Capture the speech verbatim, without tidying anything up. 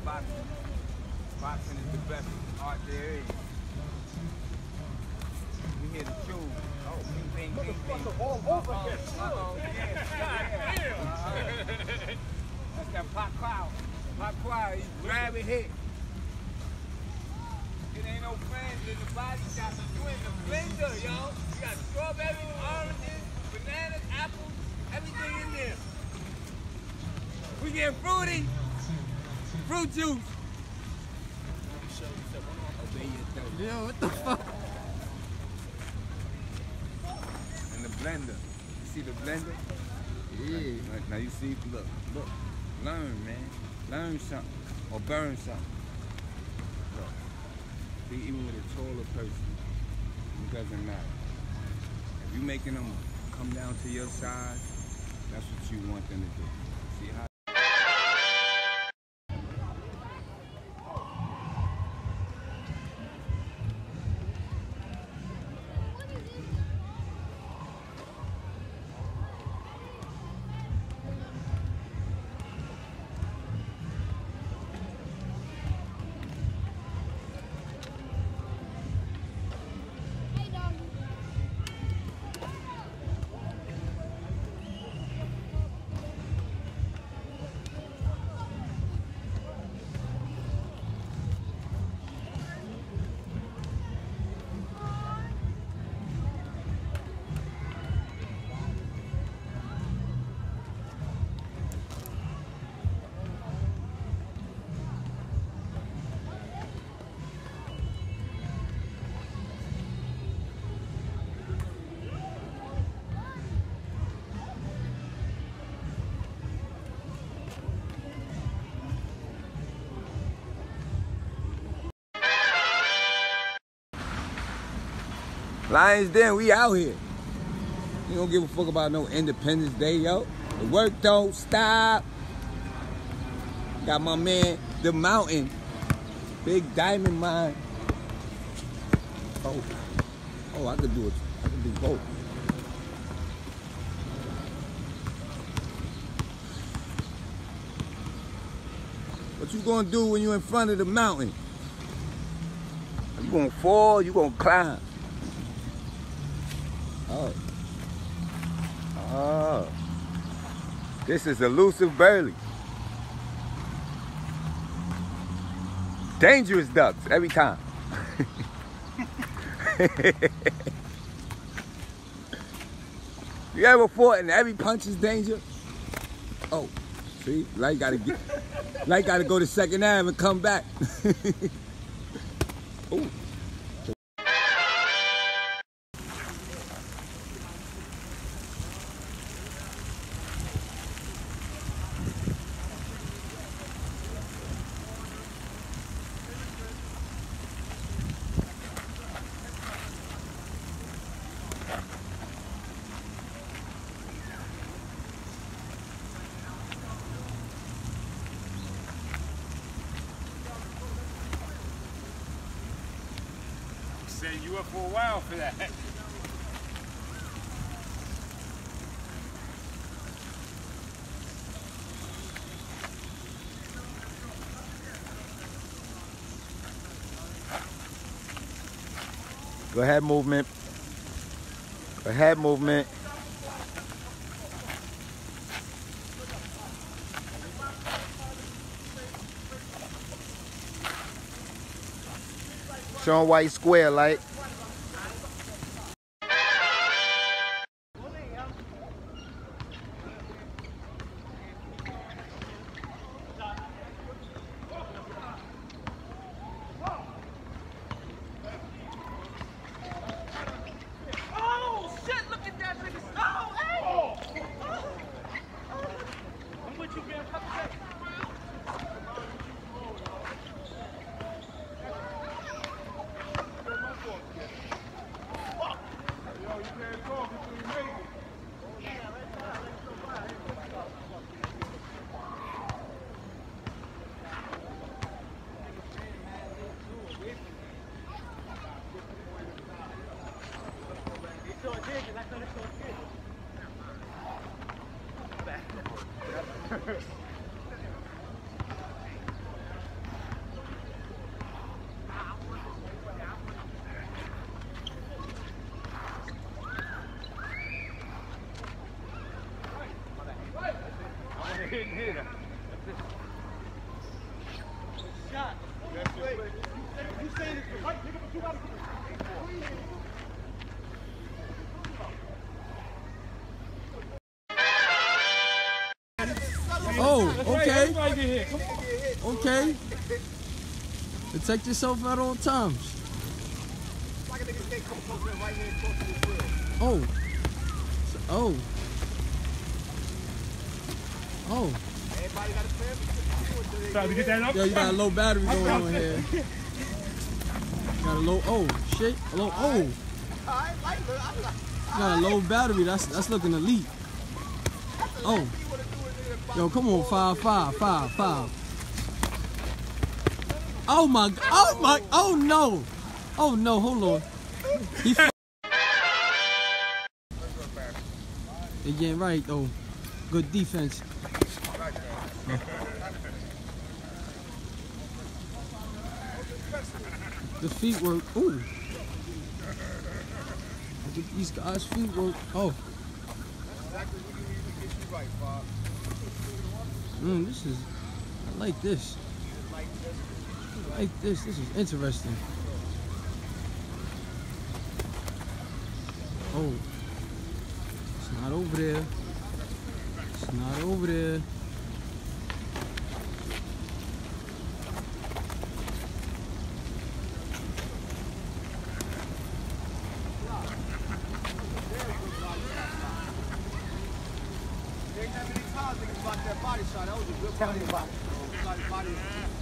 boxing. Boxing is the best art there is. We hear the tune. Oh, bing, bing, bing, bing. All over here. Uh-oh, yeah. God, uh-huh. That's that pop crowd. Pop crowd, he grab and hit. It ain't no friends in the body shop. You in the blender, yo. You got strawberries, oranges, bananas, apples, everything in there. We getting fruity. Fruit juice. Yo, what the fuck? And the blender. You see the blender? Yeah. Now, now you see, look, look. Learn, man. Learn something. Or burn something. Look. See, even with a taller person, it doesn't matter. If you're making them come down to your size, that's what you want them to do. See how? Lions Den, we out here. You don't give a fuck about no Independence Day, yo. The work don't stop. Got my man, The Mountain. Big Diamond Mine. Oh, oh, I could do it. I could do both. What you gonna do when you in front of the mountain? You gonna fall, you gonna climb. Oh. Oh. This is elusive Burley. Dangerous ducks every time. You ever fought and every punch is danger? Oh, see, like gotta get, like gotta go to Second Ave and come back. Ooh. Setting you up for a while for that. Go ahead, movement. Go ahead, movement. Show 'em why you square, like. in here. Shot. That's the Wait, play. you saying it's the right nigga, but you gotta get Oh, okay, Everybody get hit. Come on. okay. Protect yourself at all times. like a nigga stay come close to the right hand, close to the grill. Oh. Oh. Oh. Everybody got a plan. Try to get that up. Yo, you got a low battery going on here. Got a low, oh, shit. A low, oh. You Alright, like, look, I'm like, got a low battery. That's that's looking elite. Oh. Yo, come on, five, five, five, five. Oh my, oh my, oh no. Oh no, hold on. He f- They getting right though. Good defense. The feet work. Ooh. Look at these guys' feet work. Oh. Mm, this is. I like this. I like this. This is interesting. Oh. It's not over there. It's not over there. Tell me about it. Body shot. That was a good body shot. Body, body.